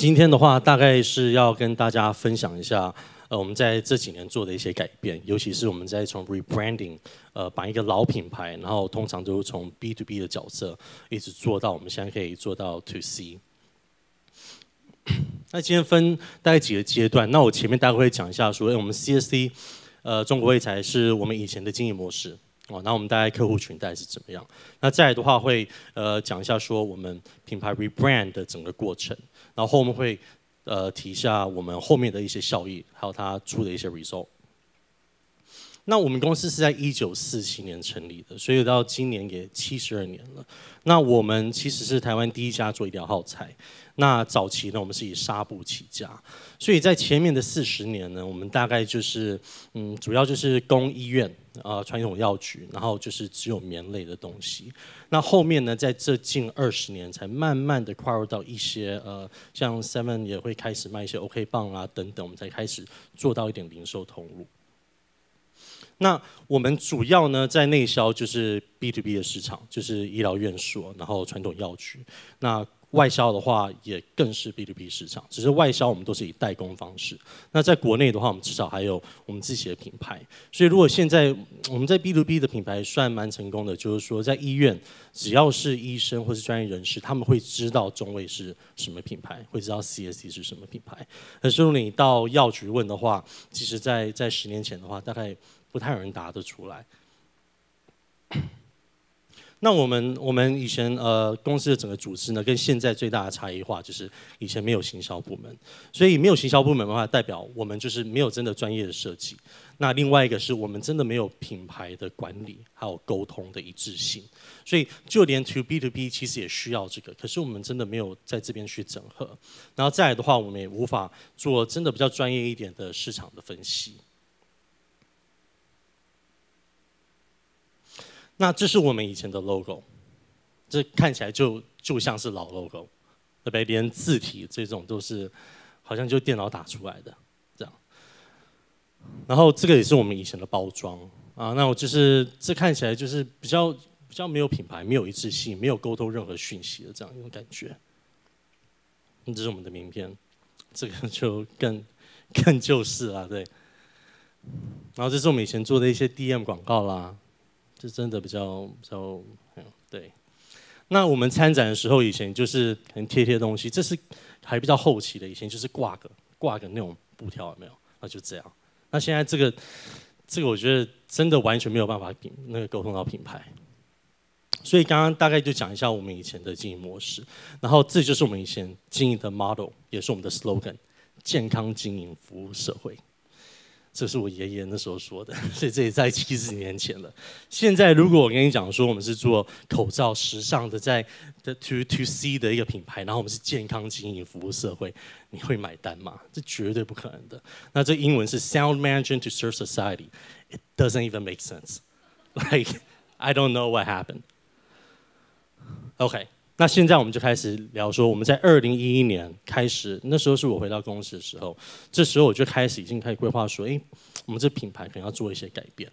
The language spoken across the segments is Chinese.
今天的话，大概是要跟大家分享一下，我们在这几年做的一些改变，尤其是我们在从 rebranding，把一个老品牌，然后通常都是从 B to B 的角色，一直做到我们现在可以做到 to C。那今天分大概几个阶段，那我前面大概会讲一下说，我们 CSC，中国卫材是我们以前的经营模式。哦，那我们大概客户群大概是怎么样？那再来的话会讲一下说我们品牌 rebrand 的整个过程，然后后面会提一下我们后面的一些效益，还有它出的一些 result。那我们公司是在1947年成立的，所以到今年也72年了。那我们其实是台湾第一家做医疗耗材。那早期呢，我们是以纱布起家，所以在前面的40年呢，我们大概就是主要就是供医院传统药局，然后就是只有棉类的东西。那后面呢，在这近20年才慢慢的跨入到一些像 Seven 也会开始卖一些 OK 棒啊等等，我们才开始做到一点零售通路。那我们主要呢在内销就是 B to B 的市场，就是医疗院所，然后传统药局。那外销的话也更是 B to B 市场，只是外销我们都是以代工方式。那在国内的话，我们至少还有我们自己的品牌。所以如果现在我们在 B to B 的品牌算蛮成功的，就是说在医院只要是医生或是专业人士，他们会知道中卫是什么品牌，会知道 CSC 是什么品牌。可是如果你到药局问的话，其实在10年前的话，大概不太有人答得出来。那我们以前公司的整个组织呢，跟现在最大的差异化就是以前没有行销部门，所以没有行销部门的话，代表我们就是没有真的专业的设计。那另外一个是我们真的没有品牌的管理，还有沟通的一致性。所以就连 To B to B 其实也需要这个，可是我们真的没有在这边去整合。然后再来的话，我们也无法做真的比较专业一点的市场的分析。那这是我们以前的 logo， 这看起来就像是老 logo， 对不对？连字体这种都是好像就电脑打出来的这样。然后这个也是我们以前的包装啊，那我就是这看起来就是比较没有品牌，没有一致性，没有沟通任何讯息的这样一种感觉。这是我们的名片，这个就更旧式啦，对。然后这是我们以前做的一些 DM 广告啦。是真的比较对。那我们参展的时候，以前就是可能贴东西，这是还比较后期的，以前就是挂个那种布条，有没有？那就这样。那现在这个我觉得真的完全没有办法沟通到品牌。所以刚刚大概就讲一下我们以前的经营模式，然后这就是我们以前经营的 model， 也是我们的 slogan： 健康经营，服务社会。这是我爷爷那时候说的，所以这也在70年前了。现在如果我跟你讲说我们是做口罩时尚的，在 to C 的一个品牌，然后我们是健康经营服务社会，你会买单吗？这绝对不可能的。那这英文是 sound management to serve society， it doesn't even make sense. Like I don't know what happened. OK。那现在我们就开始聊说，我们在2011年开始，那时候是我回到公司的时候，这时候我就已经开始规划说，我们这品牌可能要做一些改变。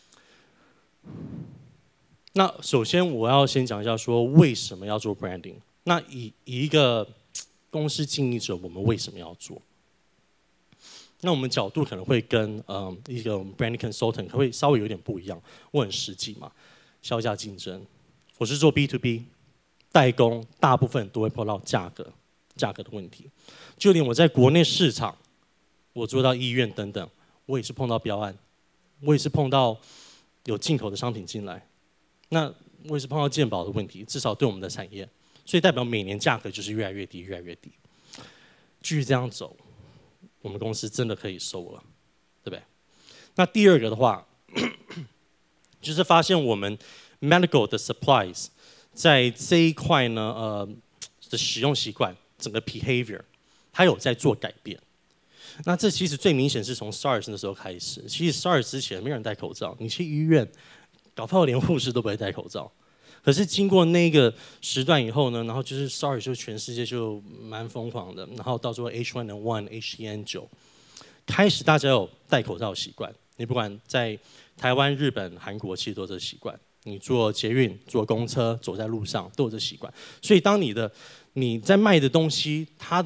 那首先我要先讲一下说，为什么要做 branding？ 那以一个公司经营者，我们为什么要做？那我们角度可能会跟一个 branding consultant 会稍微有点不一样，我很实际嘛，销价竞争，我是做 B to B。代工大部分都会碰到价格的问题，就连我在国内市场，我做到医院等等，我也是碰到标案，我也是碰到有进口的商品进来，那我也是碰到健保的问题，至少对我们的产业，所以代表每年价格就是越来越低，越来越低。继续这样走，我们公司真的可以收了，对不对？那第二个的话，就是发现我们 medical 的 supplies。在这一块呢，的使用习惯，整个 behavior， 它有在做改变。那这其实最明显是从 SARS 的时候开始。其实 SARS 之前没有人戴口罩，你去医院，搞不好连护士都不会戴口罩。可是经过那个时段以后呢，然后就是 SARS 就全世界就蛮疯狂的，然后到时候 H1N1、H1N9，开始大家有戴口罩的习惯。你不管在台湾、日本、韩国，其实都有这个习惯。你坐捷运、坐公车、走在路上都有这习惯，所以当你在卖的东西，它的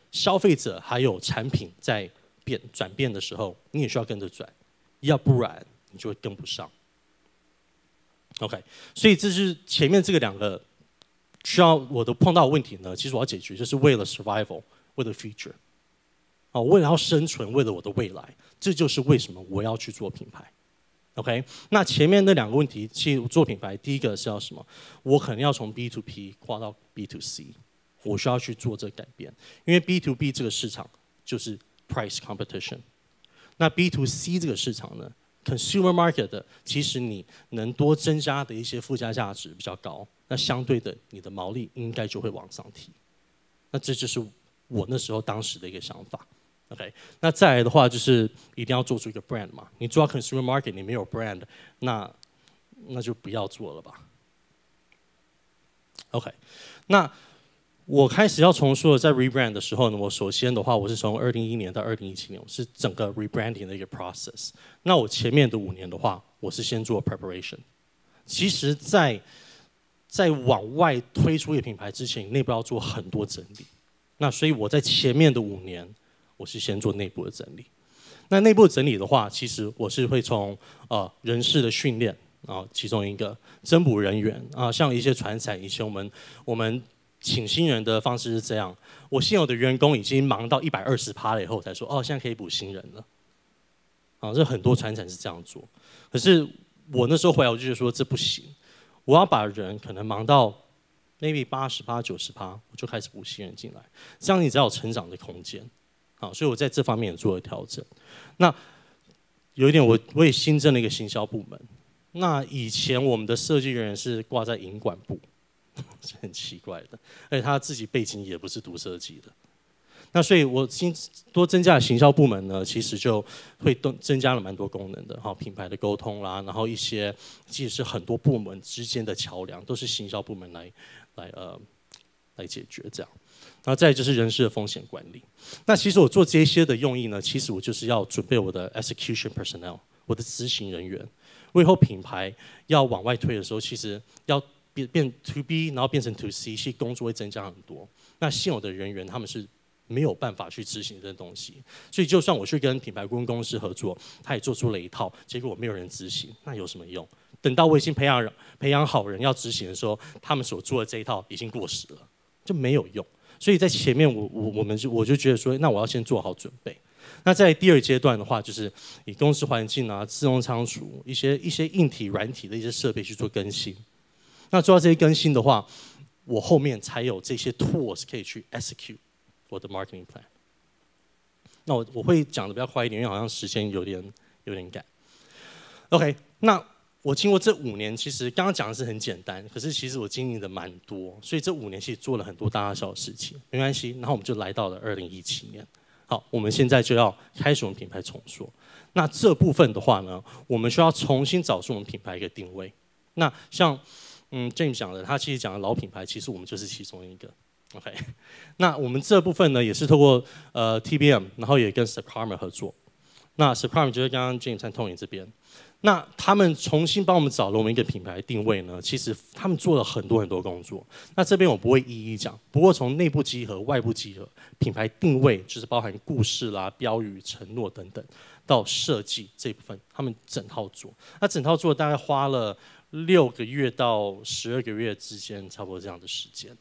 消费者还有产品在转变的时候，你也需要跟着转，要不然你就会跟不上。OK， 所以这是前面这个2个需要我的碰到的问题呢，其实我要解决，就是为了 survival， 为了 future， 为了要生存，为了我的未来，这就是为什么我要去做品牌。OK， 那前面那2个问题，其实做品牌，第一个是要什么？我可能要从 B to P 跨到 B to C， 我需要去做这个改变，因为 B to B 这个市场就是 price competition， 那 B to C 这个市场呢 ，consumer market 的，其实你能多增加的一些附加价值比较高，那相对的你的毛利应该就会往上提。那这就是我那时候当时的一个想法。OK， 那再来的话就是一定要做出一个 brand 嘛。你做到 consumer market， 你没有 brand， 那就不要做了吧。OK， 那我开始要重说在 rebrand 的时候呢，我首先的话，我是从2011年到2017年，是整个 rebranding 的一个 process。那我前面的5年的话，我是先做 preparation。其实在往外推出一个品牌之前，内部要做很多整理。那所以我在前面的5年。我是先做内部的整理，那内部整理的话，其实我是会从人事的训练其中一个增补人员像一些传产，以前我们请新人的方式是这样，我现有的员工已经忙到120%了以后，才说现在可以补新人了，这很多传产是这样做，可是我那时候回来我就觉得说这不行，我要把人可能忙到 maybe 80%、90%，我就开始补新人进来，这样你才有成长的空间。所以我在这方面也做了调整。那有一点我也新增了一个行销部门。那以前我们的设计人员是挂在营管部，是很奇怪的，而且他自己背景也不是读设计的。那所以我多增加的行销部门呢，其实就会增加了蛮多功能的，品牌的沟通啦，然后一些其实是很多部门之间的桥梁，都是行销部门来解决这样。然后再来就是人事的风险管理。那其实我做这些的用意呢，其实我就是要准备我的 execution personnel， 我的执行人员。我以后品牌要往外推的时候，其实要变 to B， 然后变成 to C， 其实工作会增加很多。那现有的人员他们是没有办法去执行这些东西，所以就算我去跟品牌顾问公司合作，他也做出了一套，结果我没有人执行，那有什么用？等到我已经培养好人要执行的时候，他们所做的这一套已经过时了，就没有用。所以在前面我就觉得说，那我要先做好准备。那在第2阶段的话，就是以公司环境自动仓储一些硬体、软体的一些设备去做更新。那做到这些更新的话，我后面才有这些 tools 可以去 execute 我的 marketing plan。那我会讲的比较快一点，因为好像时间有点赶。OK， 那我经过这5年，其实刚刚讲的是很简单，可是其实我经历的蛮多，所以这5年其实做了很多大大小小的事情，没关系。然后我们就来到了2017年，好，我们现在就要开始我们品牌重塑。那这部分的话呢，我们需要重新找出我们品牌一个定位。那像James 讲的，他其实讲的老品牌，其实我们就是其中一个。OK， 那我们这部分呢，也是透过TBM， 然后也跟 Supreme 合作。那 Supreme 就是刚刚 James 和 Tony 这边。那他们重新帮我们找了我们一个品牌定位呢，其实他们做了很多工作。那这边我不会一一讲，不过从内部集合、外部集合，品牌定位就是包含故事啦、标语、承诺等等，到设计这部分，他们整套做。那整套做大概花了6个月到12个月之间，差不多这样的时间。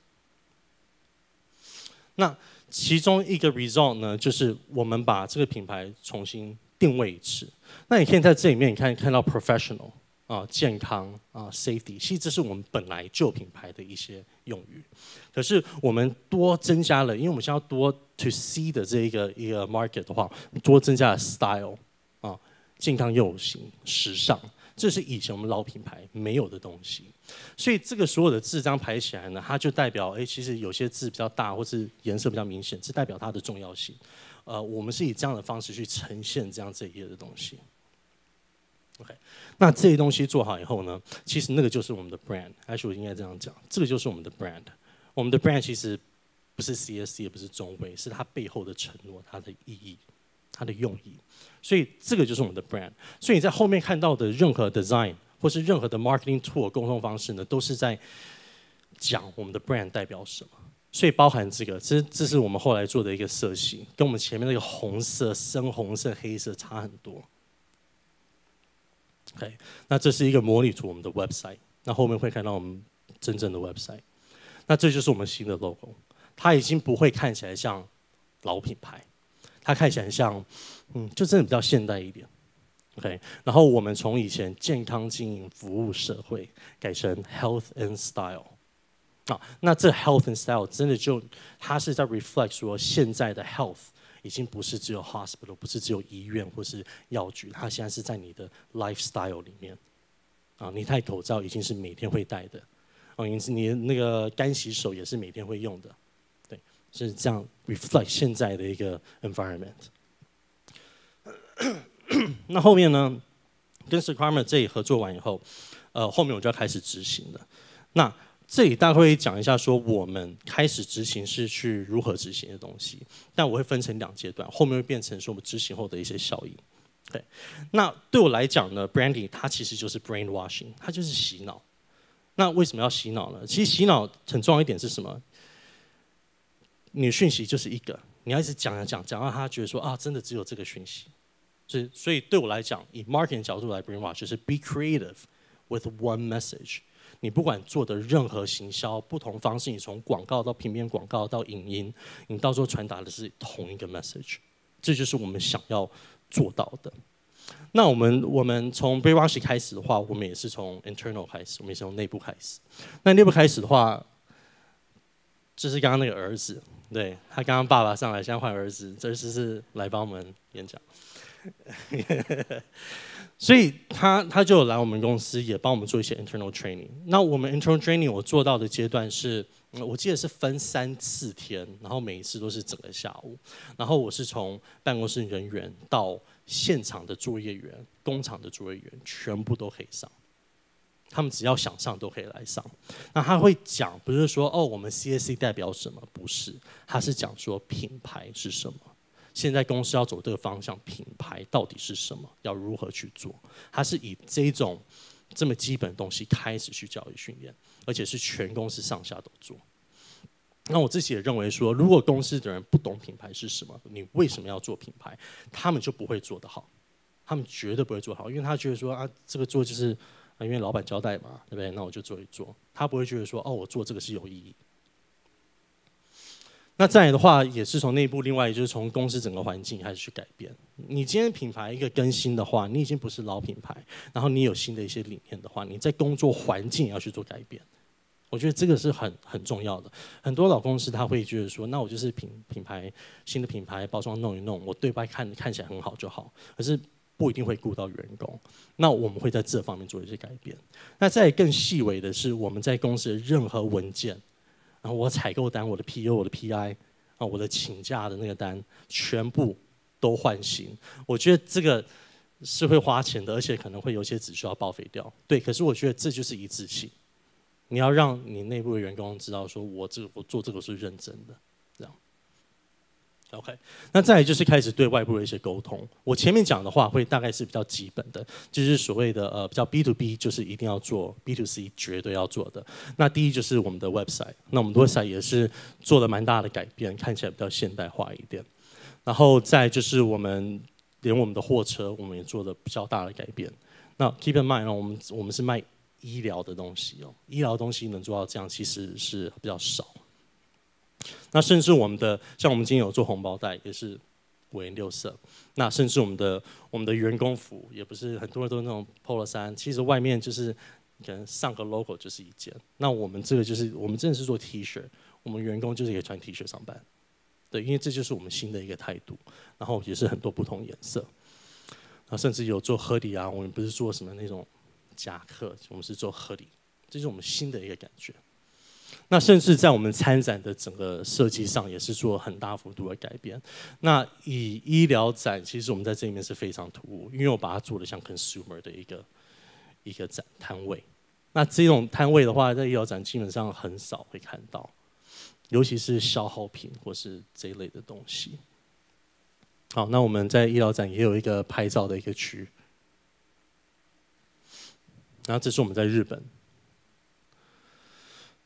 那其中一个 result 呢，就是我们把这个品牌重新定位一次。那你可以在这里面看到 professional 健康safety， 其实这是我们本来就品牌的一些用语。可是我们多增加了，因为我们现在要多 to C 的这一个 market 的话，多增加了 style 健康又有型、时尚，这是以前我们老品牌没有的东西。所以这个所有的字章排起来呢，它就代表其实有些字比较大，或是颜色比较明显，这代表它的重要性。我们是以这样的方式去呈现这样这一页的东西。OK， 那这些东西做好以后呢，其实那个就是我们的 brand。Actually， 我应该这样讲，这个就是我们的 brand。我们的 brand 其实不是 CSC， 也不是中卫，是它背后的承诺、它的意义、它的用意。所以这个就是我们的 brand。所以你在后面看到的任何 design 或是任何的 marketing tool 沟通方式呢，都是在讲我们的 brand 代表什么。 所以包含这个，这是我们后来做的一个色系，跟我们前面那个红色、深红色、黑色差很多。OK， 那这是一个模拟图，我们的 website。那后面会看到我们真正的 website。那这就是我们新的 logo， 它已经不会看起来像老品牌，它看起来像，就真的比较现代一点。OK， 然后我们从以前健康经营服务社会改成 health and style。那这 health and style 真的它是在 reflect 说现在的 health 已经不是只有 hospital， 不是只有医院或是药局，它现在是在你的 lifestyle 里面。你戴口罩已经是每天会戴的，你的那个干洗手也是每天会用的，对，是这样 reflect 现在的一个 environment。那后面呢，跟 Sequarment 这里合作完以后，后面我就要开始执行了。那这里大概会讲一下，说我们开始执行是去如何执行的东西，但我会分成2阶段，后面会变成说我们执行后的一些效应。对，那对我来讲呢 ，branding 它其实就是 brainwashing， 它就是洗脑。那为什么要洗脑呢？其实洗脑很重要一点是什么？你的讯息就是一个，你要一直讲到他觉得说真的只有这个讯息。所以对我来讲，以 marketing 角度来 brainwash， 就是 be creative with one message。你不管做的任何行销，不同方式，你从广告到平面广告到影音，你到时候传达的是同一个 message， 这就是我们想要做到的。那我们从 brainwash 开始的话，我们也是从 internal 开始，我们也是从内部开始。那内部开始的话，这是刚刚那个儿子，对，他刚刚爸爸上来，现在换儿子，这次是来帮我们演讲。所以他就来我们公司，也帮我们做一些 internal training。那我们 internal training 我做到的阶段是，我记得是分3、4天，然后每一次都是整个下午。然后我是从办公室人员到现场的作业员、工厂的作业员，全部都可以上。他们只要想上都可以来上。那他会讲，不是说我们 CSC 代表什么，不是，他是讲说品牌是什么。现在公司要走这个方向，品牌到底是什么？要如何去做？它是以这么基本的东西开始去教育训练，而且是全公司上下都做。那我自己也认为说，如果公司的人不懂品牌是什么，你为什么要做品牌？他们就不会做得好，他们绝对不会做好，因为他觉得说这个做就是因为老板交代嘛，对不对？那我就做一做，他不会觉得说我做这个是有意义。那再来的话，也是从内部，另外就是从公司整个环境开始去改变。你今天品牌一个更新的话，你已经不是老品牌，然后你有新的一些理念的话，你在工作环境也要去做改变。我觉得这个是很重要的。很多老公司他会觉得说，那我就是品牌新的品牌包装弄一弄，我对外看起来很好就好，可是不一定会顾到员工。那我们会在这方面做一些改变。那再更细微的是，我们在公司的任何文件。然后我采购单、我的 PO、我的 PI 我的请假的那个单，全部都换新。我觉得这个是会花钱的，而且可能会有些只需要报废掉。对，可是我觉得这就是一致性。你要让你内部的员工知道，说我做这个是认真的，这样。OK， 那再来就是开始对外部的一些沟通。我前面讲的话会大概是比较基本的，就是所谓的比较 B to B， 就是一定要做 ，B to C 绝对要做的。那第一就是我们的 website， 那我们的 website 也是做了蛮大的改变，看起来比较现代化一点。然后再就是连我们的货车，我们也做了比较大的改变。那 keep in mind， 我们是卖医疗的东西医疗的东西能做到这样，其实是比较少。那甚至像我们今天有做红包袋，也是5颜6色。那甚至我们的员工服也不是很多人都是那种 polo 衫，其实外面就是可能上个 logo 就是一件。那我们这个就是我们真的是做 T 恤，我们员工就是可以穿 T 恤上班。对，因为这就是我们新的一个态度。然后也是很多不同颜色。然后甚至有做 hoodie 我们不是做什么那种夹克，我们是做 hoodie， 这是我们新的一个感觉。那甚至在我们参展的整个设计上，也是做很大幅度的改变。那以医疗展，其实我们在这里面是非常突兀，因为我把它做的像 consumer 的一个摊位。那这种摊位的话，在医疗展基本上很少会看到，尤其是消耗品或是这一类的东西。好，那我们在医疗展也有一个拍照的一个区。然后这是我们在日本。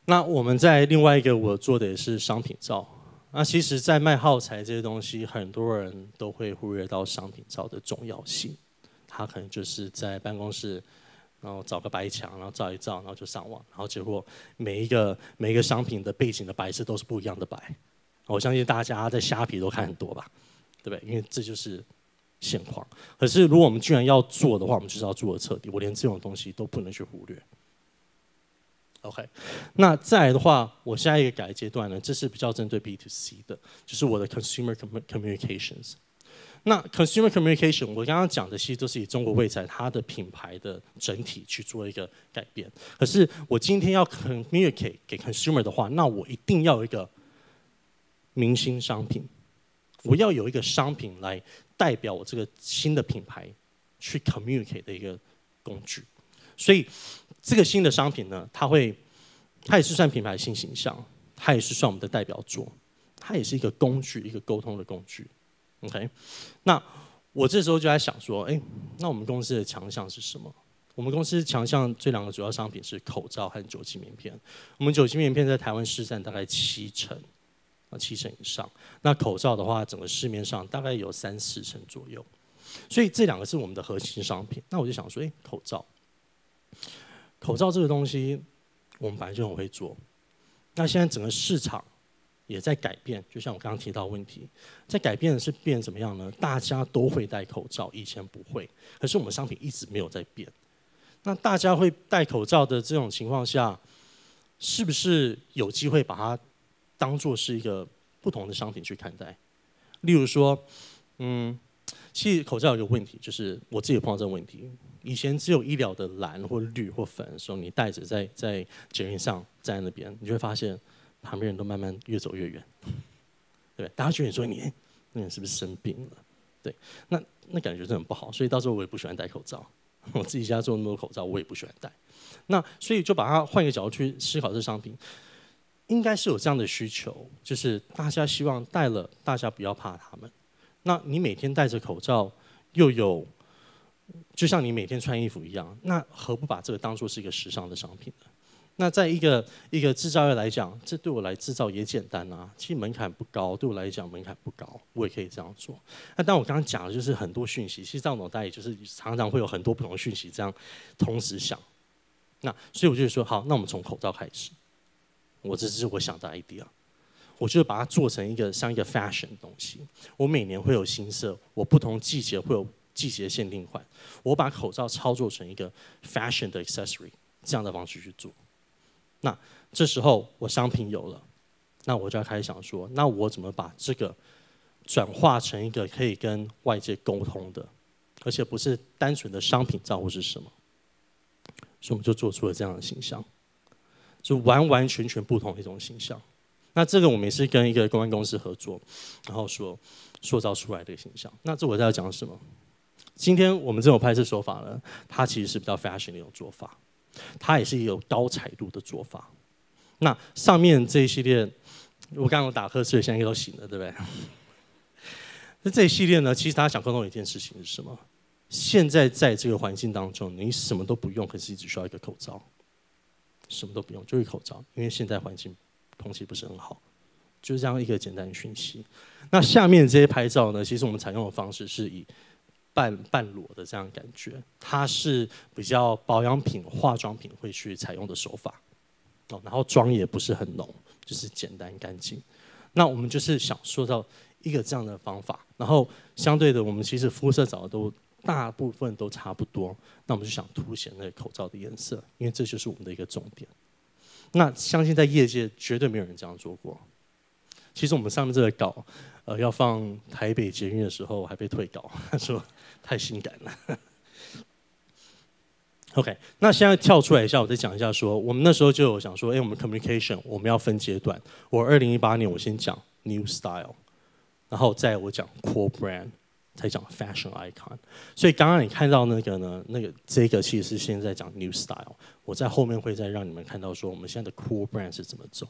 那我们在另外一个我做的也是商品照。那其实，在卖耗材这些东西，很多人都会忽略到商品照的重要性。他可能就是在办公室，然后找个白墙，然后照一照，然后就上网，然后结果每一个商品的背景的白色都是不一样的白。我相信大家在虾皮都看很多吧，对不对？因为这就是现况。可是如果我们居然要做的话，我们就是要做的彻底，我连这种东西都不能去忽略。OK， 那再来的话，我下一个改阶段呢，这是比较针对 B to C 的，就是我的 Consumer Communications。那 Consumer Communication， 我刚刚讲的其实都是以中国卫材它的品牌的整体去做一个改变。可是我今天要 communicate 给 consumer 的话，那我一定要有一个明星商品，我要有一个商品来代表我这个新的品牌去 communicate 的一个工具。所以这个新的商品呢，它也是算品牌新形象，它也是算我们的代表作，它也是一个工具，一个沟通的工具。OK， 那我这时候就在想说，那我们公司的强项是什么？我们公司强项这2个主要商品是口罩和酒精棉片。我们酒精棉片在台湾市占大概70%，7成以上。那口罩的话，整个市面上大概有3、4成左右。所以这2个是我们的核心商品。那我就想说，口罩这个东西，我们本来就很会做。那现在整个市场也在改变，就像我刚刚提到的问题，在改变的是变怎么样呢？大家都会戴口罩，以前不会，可是我们商品一直没有在变。那大家会戴口罩的这种情况下，是不是有机会把它当作是一个不同的商品去看待？例如说，其实口罩有一个问题，就是我自己碰到这个问题。以前只有医疗的蓝或绿或粉的时候，你戴着在捷运上站在那边，你就会发现旁边人都慢慢越走越远，对，大家觉得你说你那人是不是生病了？对，那感觉真的很不好，所以到时候我也不喜欢戴口罩。我自己家做那么多口罩，我也不喜欢戴。那所以就把它换一个角度去思考这商品，应该是有这样的需求，就是大家希望戴了，大家不要怕他们。那你每天戴着口罩，又有，就像你每天穿衣服一样，那何不把这个当作是一个时尚的商品呢？那在一个制造业来讲，这对我来制造也简单啊，其实门槛不高，对我来讲门槛不高，我也可以这样做。那当我刚刚讲的就是很多讯息，其实在脑袋里就是常常会有很多不同的讯息这样同时想。那所以我就说好，那我们从口罩开始。这是我想的 idea。我就把它做成像一个 fashion 的东西。我每年会有新色，我不同季节会有季节限定款。我把口罩操作成一个 fashion 的 accessory， 这样的方式去做。那这时候我商品有了，那我就要开始想说，那我怎么把这个转化成一个可以跟外界沟通的，而且不是单纯的商品照或是什么？所以我们就做出了这样的形象，就完完全全不同的一种形象。那这个我们也是跟一个公关公司合作，然后塑造出来的形象。那这我在讲什么？今天我们这种拍摄手法呢，它其实是比较 fashion 的一种做法，它也是有高彩度的做法。那上面这一系列，我刚刚有打瞌睡，现在都醒了，对不对？那这一系列呢，其实大家想沟通的一件事情是什么？现在在这个环境当中，你什么都不用，可是你只需要一个口罩，什么都不用，就一个口罩，因为现在环境空气不是很好，就是这样一个简单的讯息。那下面这些拍照呢，其实我们采用的方式是以半裸的这样的感觉，它是比较保养品、化妆品会去采用的手法。然后妆也不是很浓，就是简单干净。那我们就是想说到一个这样的方法，然后相对的，我们其实肤色找的都大部分都差不多。那我们就想凸显那个口罩的颜色，因为这就是我们的一个重点。那相信在业界绝对没有人这样做过。其实我们上面这个稿，要放台北捷运的时候还被退稿，他说太性感了。OK， 那现在跳出来一下，我再讲一下说，我们那时候就有想说，我们 communication 我们要分阶段。我2018年我先讲 new style， 然后再我讲 core brand， 才讲 fashion icon。所以刚刚你看到那个呢，这个其实是现在讲 new style， 我在后面会再让你们看到说，我们现在的 core brand 是怎么走。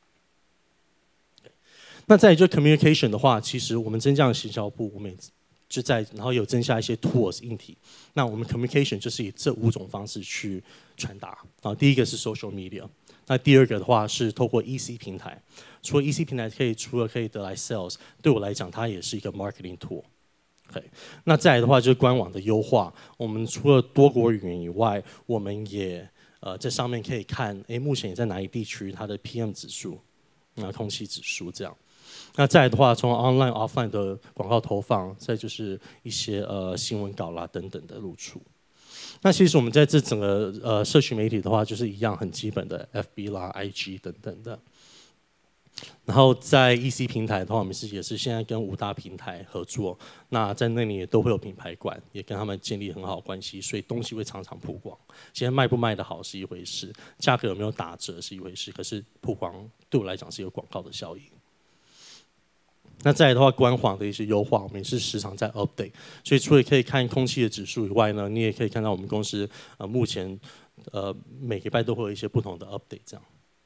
那再就 communication 的话，其实我们增加了行销部，我们就然后有增加一些 tools 硬体。那我们 communication 就是以这5种方式去传达。第一个是 social media， 那第二个的话是透过 EC 平台，除了 EC 平台除了可以得来 sales， 对我来讲它也是一个 marketing tool。OK， 那再来的话就是官网的优化，我们除了多国语言以外，我们也在上面可以看，目前也在哪一地区它的 PM 指数，空气指数这样。那再来的话，从 online、offline 的广告投放，再就是一些新闻稿啦等等的露出。那其实我们在这整个社群媒体的话，就是一样很基本的 FB 啦、IG 等等的。然后在 EC 平台的话，我们也是现在跟5大平台合作，那在那里也都会有品牌馆，也跟他们建立很好的关系，所以东西会常常曝光。现在卖不卖得好是一回事，价格有没有打折是一回事，可是曝光对我来讲是有广告的效益。那再来的话，官网的一些优化，我们也是时常在 update。所以除了可以看空气的指数以外呢，你也可以看到我们公司目前每个礼拜都会有一些不同的 update 这样。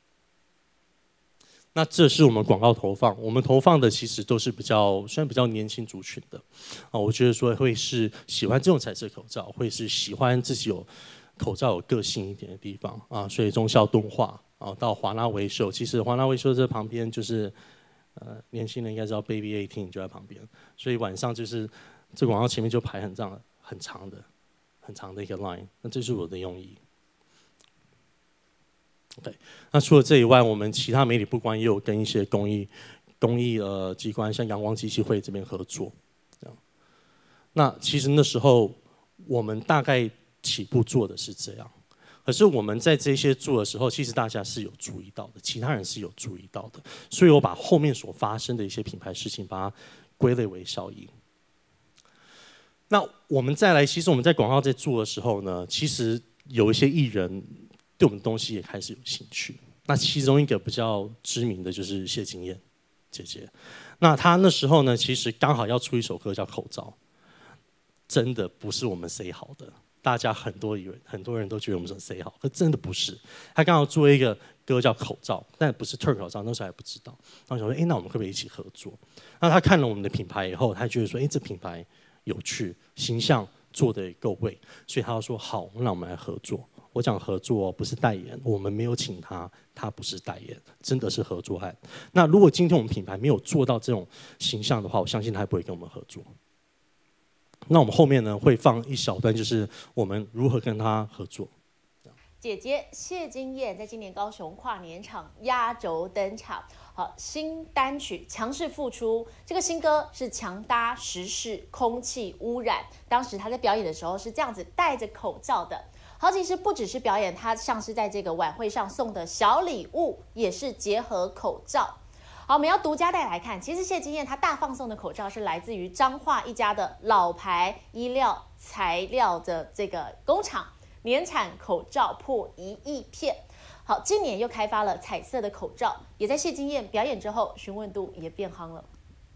那这是我们广告投放，我们投放的其实都是虽然比较年轻族群的，我觉得说会是喜欢这种彩色口罩，会是喜欢自己有口罩有个性一点的地方啊，所以忠孝敦化到华纳威秀，其实华纳威秀这旁边就是。年轻人应该知道 Baby 18就在旁边，所以晚上就是这广告前面就排很长的一个 line， 那这是我的用意。OK， 那除了这以外，我们其他媒体不光也有跟一些公益机关，像阳光机器会这边合作。这样，那其实那时候我们大概起步做的是这样。可是我们在这些做的时候，其实大家是有注意到的，其他人是有注意到的，所以我把后面所发生的一些品牌事情，把它归类为效益。那我们再来，其实我们在广告在做的时候呢，其实有一些艺人对我们的东西也开始有兴趣。那其中一个比较知名的就是谢金燕姐姐，那她那时候呢，其实刚好要出一首歌叫《口罩》，真的不是我们 say 好的。大家很多人都觉得我们说 say 好，可真的不是。他刚好做一个歌叫《口罩》，但不是 Turk 口罩，那时候还不知道。然后想说，那我们可不可以一起合作？那他看了我们的品牌以后，他觉得说，这品牌有趣，形象做得也够位，所以他就说好，那我们来合作。我讲合作不是代言，我们没有请他，他不是代言，真的是合作案。那如果今天我们品牌没有做到这种形象的话，我相信他也不会跟我们合作。那我们后面呢会放一小段，就是我们如何跟他合作。 姐姐谢金燕在今年高雄跨年场压轴登场，好，新单曲强势复出，这个新歌是强搭时事空气污染。当时她在表演的时候是这样子戴着口罩的。好，其实不只是表演，她像是在这个晚会上送的小礼物，也是结合口罩。好，我们要独家带来看，其实谢金燕她大放送的口罩是来自于彰化一家的老牌医疗材料的这个工厂，年产口罩破1亿片。好，今年又开发了彩色的口罩，也在谢金燕表演之后，询问度也变夯了。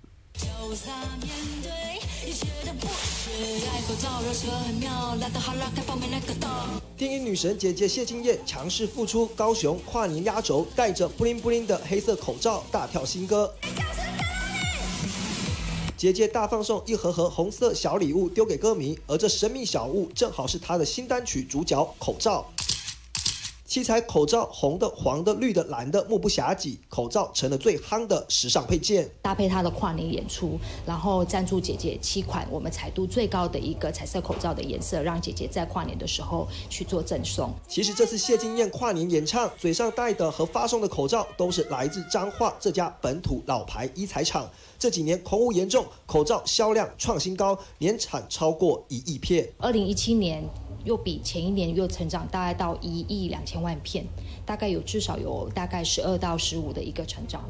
电音女神姐姐谢金燕强势复出，高雄跨年压轴，戴着布灵布灵的黑色口罩大跳新歌。姐姐大放送一盒盒红色小礼物丢给歌迷，而这神秘小物正好是她的新单曲主角口罩。七彩口罩，红的、黄的、绿的、蓝的，目不暇给，口罩成了最夯的时尚配件。 搭配她的跨年演出，然后赞助姐姐7款我们彩度最高的一个彩色口罩的颜色，让姐姐在跨年的时候去做赠送。 其实这次谢金燕跨年演唱，嘴上戴的和发送的口罩都是来自彰化这家本土老牌医材厂。这几年空污严重，口罩销量创新高，年产超过1亿片。 2017年。又比前一年又成长大概到1亿2000万片，大概至少有大概12到15的一个成长。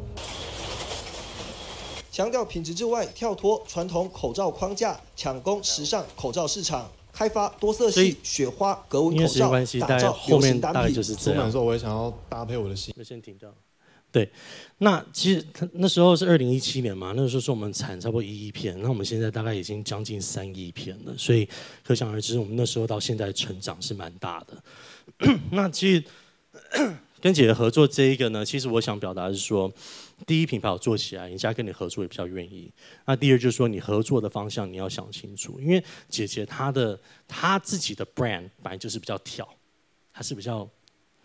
强调品质之外，跳脱传统口罩框架，抢攻时尚口罩市场，开发多色系、雪花、格纹口罩，打造流行单品。 出门的时候我也想要搭配我的新。 先停掉。对，那其实那时候是2017年嘛，那个时候是我们产差不多1亿片，那我们现在大概已经将近3亿片了，所以可想而知，我们那时候到现在成长是蛮大的。那其实跟姐姐合作这一个呢，其实我想表达的是说，第一，品牌我做起来，人家跟你合作也比较愿意；那第二就是说，你合作的方向你要想清楚，因为姐姐她自己的 brand 本来就是比较挑，她是比较。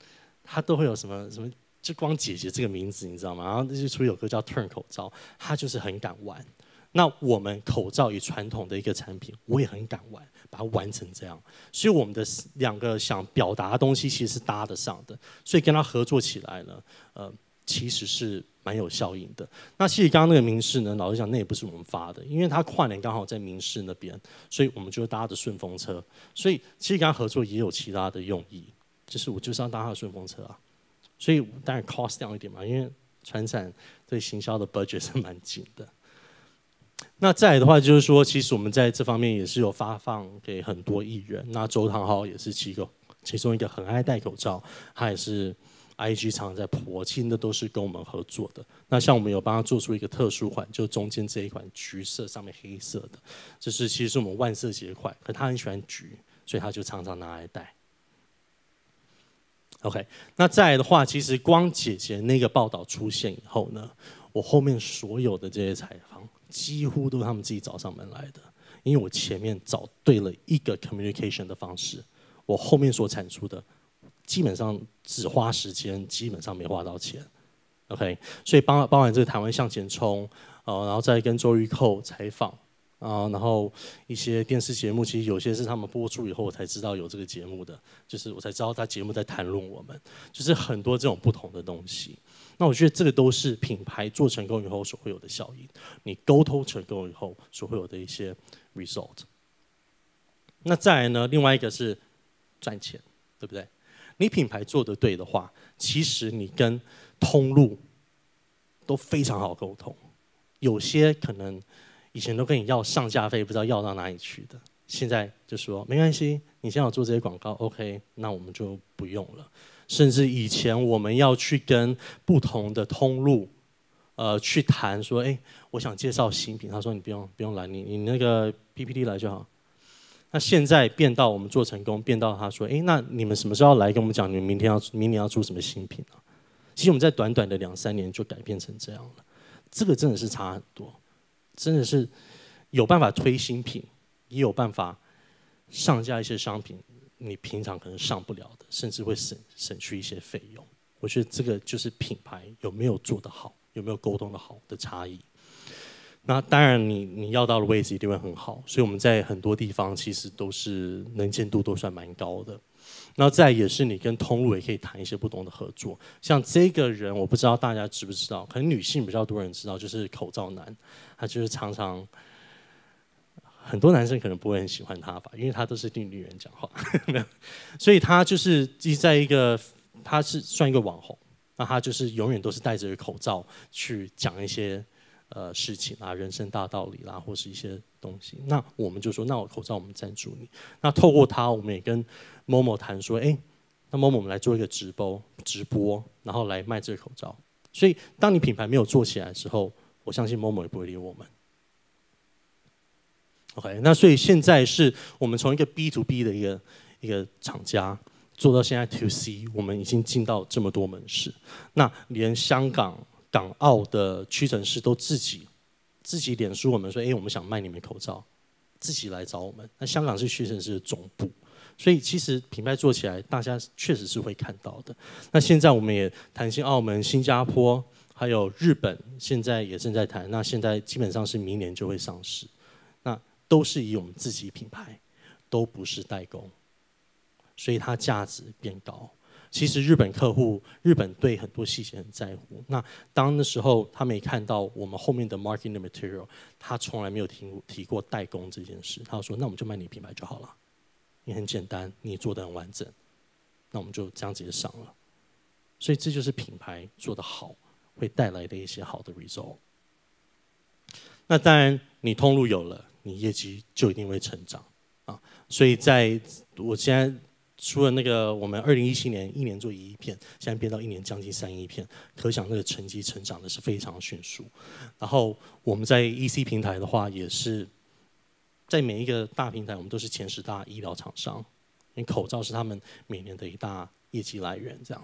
它都会有什么，就光姐姐这个名字你知道吗？然后就出有个叫 Turn 口罩，它就是很敢玩。那我们口罩以传统的一个产品，我也很敢玩，把它玩成这样。所以我们的两个想表达的东西其实是搭得上的，所以跟他合作起来呢，其实是蛮有效应的。那其实刚刚那个民视呢，老实讲那也不是我们发的，因为他跨年刚好在民视那边，所以我们就搭的顺风车。所以其实跟他合作也有其他的用意，就是我就是要搭他的顺风车啊。所以当然 cost down 一点嘛，因为传产对行销的 budget 是蛮紧的。那再来的话就是说，其实我们在这方面也是有发放给很多艺人。那周汤豪也是其中一个很爱戴口罩，他也是 IG 常常在播，其实那都是跟我们合作的。那像我们有帮他做出一个特殊款，就中间这一款橘色上面黑色的，这是其实是我们万色节款，可他很喜欢橘，所以他就常常拿来戴。OK， 那再来的话，其实光姐姐那个报道出现以后呢，我后面所有的这些采访几乎都是他们自己找上门来的，因为我前面找对了一个 communication 的方式，我后面所产出的基本上只花时间，基本上没花到钱。OK， 所以包含这个台湾向前冲，然后再跟周玉蔻采访。然后一些电视节目，其实有些是他们播出以后我才知道有这个节目的，就是我才知道他节目在谈论我们，就是很多这种不同的东西。那我觉得这个都是品牌做成功以后所会有的效应，你沟通成功以后所会有的一些 result。那再来呢，另外一个是赚钱，对不对？你品牌做得对的话，其实你跟通路都非常好沟通，有些可能以前都跟你要上架费，不知道要到哪里去的。现在就说没关系，你现在有做这些广告 ，OK， 那我们就不用了。甚至以前我们要去跟不同的通路，去谈说，哎，我想介绍新品，他说你不用来，你那个 PPT 来就好。那现在变到我们做成功，变到他说，哎，那你们什么时候要来跟我们讲？你们明年要出什么新品啊？其实我们在短短的2-3年就改变成这样了，这个真的是差很多。真的是有办法推新品，也有办法上架一些商品，你平常可能上不了的，甚至会省去一些费用。我觉得这个就是品牌有没有做得好，有没有沟通得好的差异。那当然你要到的位置一定会很好，所以我们在很多地方其实都是能见度都算蛮高的。然后再也是你跟通路也可以谈一些不同的合作，像这个人我不知道大家知不知道，可能女性比较多人知道，就是口罩男，他就是常常很多男生可能不会很喜欢他吧，因为他都是对女人讲话，所以他就是在一个他是算一个网红，那他就是永远都是戴着口罩去讲一些事情啊，人生大道理啦，或是一些东西。那我们就说，那我口罩我们赞助你。那透过他，我们也跟 Momo 谈说，哎，那 Momo 我们来做一个直播，然后来卖这个口罩。所以，当你品牌没有做起来的时候，我相信 Momo 也不会理我们。OK， 那所以现在是我们从一个 B to B 的一个厂家做到现在 To C， 我们已经进到这么多门市。那连香港、港澳的屈臣氏都自己脸书我们说，哎，我们想卖你们口罩，自己来找我们。那香港是屈臣氏的总部，所以其实品牌做起来，大家确实是会看到的。那现在我们也谈进澳门、新加坡，还有日本，现在也正在谈。那现在基本上是明年就会上市，那都是以我们自己品牌，都不是代工，所以它价值变高。其实日本客户，日本对很多细节很在乎。那当那时候他没看到我们后面的 marketing material， 他从来没有提过代工这件事。他说：“那我们就卖你品牌就好了，你很简单，你做得很完整，那我们就这样直接上了。”所以这就是品牌做得好会带来的一些好的 result。那当然，你通路有了，你业绩就一定会成长啊。所以在我现在。除了那个，我们2017年1年做1亿片，现在变到1年将近3亿片，可想那个成绩成长的是非常迅速。然后我们在 EC 平台的话，也是在每一个大平台，我们都是前10大医疗厂商，因为口罩是他们每年的一大业绩来源。这样，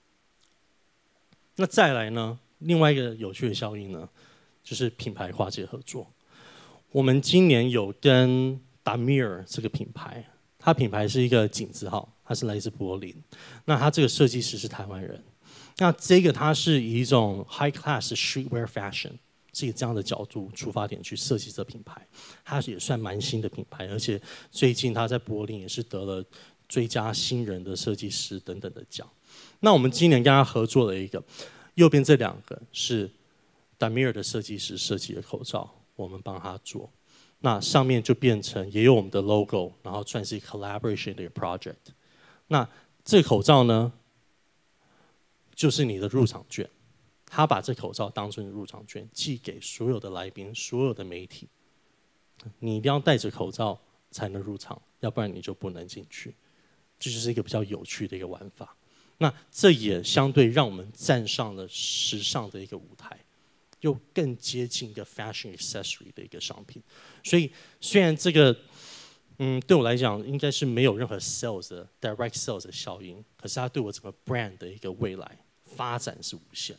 那再来呢，另外一个有趣的效应呢，就是品牌跨界合作。我们今年有跟达米尔这个品牌。它品牌是一个井字号， 他是来自柏林。那他这个设计师是台湾人。那这个它是以一种 high class streetwear fashion 是以这样的角度出发点去设计这品牌，它也算蛮新的品牌，而且最近他在柏林也是得了最佳新人的设计师等等的奖。那我们今年跟他合作了一个，右边这2个是 Damir 的设计师设计的口罩，我们帮他做。那上面就变成也有我们的 logo， 然后算是 collaboration 的一个 project。那这个口罩呢？就是你的入场券，他把这口罩当成入场券寄给所有的来宾、所有的媒体。你一定要戴着口罩才能入场，要不然你就不能进去。这就是一个比较有趣的一个玩法。那这也相对让我们站上了时尚的一个舞台，又更接近一个 fashion accessory 的一个商品。所以虽然这个对我来讲应该是没有任何 sales 的 direct sales 的效应，可是它对我整个 brand 的一个未来发展是无限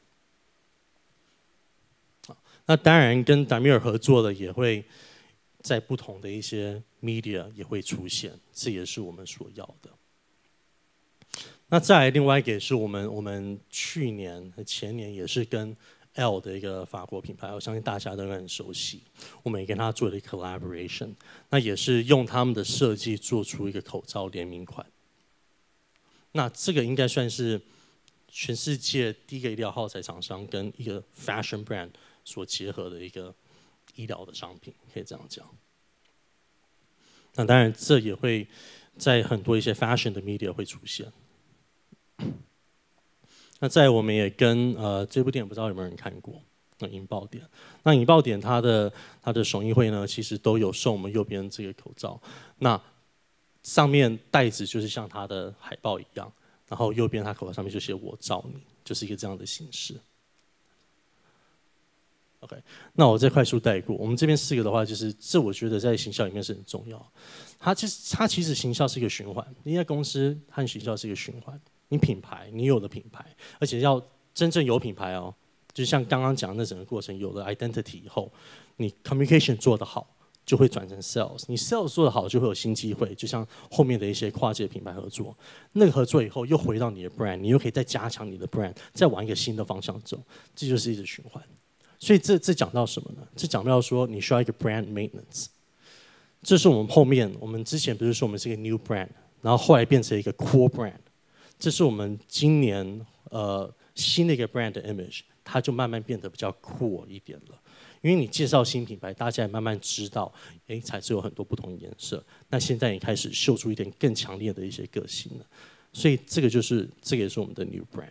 的。那当然跟达米尔合作的也会在不同的一些 media 也会出现，这也是我们所要的。那再来另外一个也是我们去年和前年也是跟 L 的一个法国品牌，我相信大家都很熟悉，我们也跟他做了一个 collaboration， 那也是用他们的设计做出一个口罩联名款。那这个应该算是全世界第一个医疗耗材厂商跟一个 fashion brand 所结合的一个医疗的商品，可以这样讲。那当然，这也会在很多一些 fashion 的 media 会出现。那再来我们也跟这部电影不知道有没有人看过，那引爆点。那引爆点它的首映会呢，其实都有送我们右边这个口罩。那上面袋子就是像它的海报一样。然后右边它口罩上面就写我罩你，就是一个这样的形式。OK， 那我再快速带过。我们这边4个的话，就是这我觉得在行销里面是很重要。它其实行销是一个循环，一家公司和行销是一个循环。你品牌，你有了品牌，而且要真正有品牌哦，就像刚刚讲的那整个过程，有了 identity 以后，你 communication 做得好，就会转成 sales， 你 sales 做得好就会有新机会，就像后面的一些跨界品牌合作，那个合作以后又回到你的 brand， 你又可以再加强你的 brand， 再往一个新的方向走，这就是一直循环。所以这讲到什么呢？这讲到说你需要一个 brand maintenance， 这是我们之前不是说我们是一个 new brand， 然后后来变成一个 core brand， 这是我们今年新的一个 brand 的 image， 它就慢慢变得比较 core 一点了。因为你介绍新品牌，大家也慢慢知道，彩色有很多不同的颜色。那现在也开始秀出一点更强烈的一些个性了。所以这个也是我们的 new brand。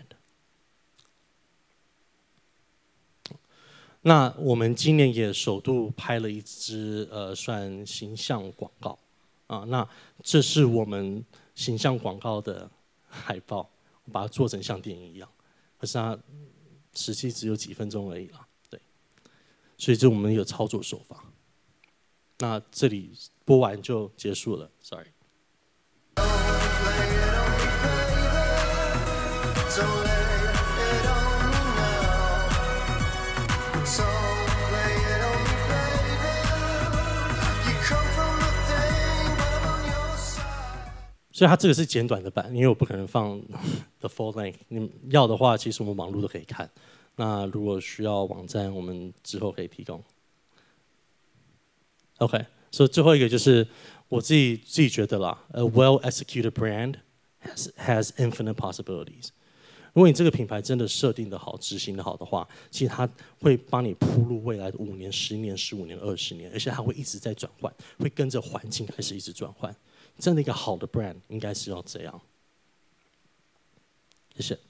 那我们今年也首度拍了一支算形象广告啊，那这是我们形象广告的海报，我把它做成像电影一样，可是它实际只有几分钟而已啦。所以这我们有操作手法。那这里播完就结束了 ，sorry。所以它这个是简短的版，因为我不可能放 the full length。你要的话，其实我们网络都可以看。那如果需要网站，我们之后可以提供。OK， 所以最后一个就是我自己觉得啦 ，a well executed brand has infinite possibilities。如果你这个品牌真的设定的好、执行的好的话，其实它会帮你铺路未来的5年、10年、15年、20年，而且它会一直在转换，会跟着环境开始一直转换。真的一个好的 brand 应该是要这样。谢谢。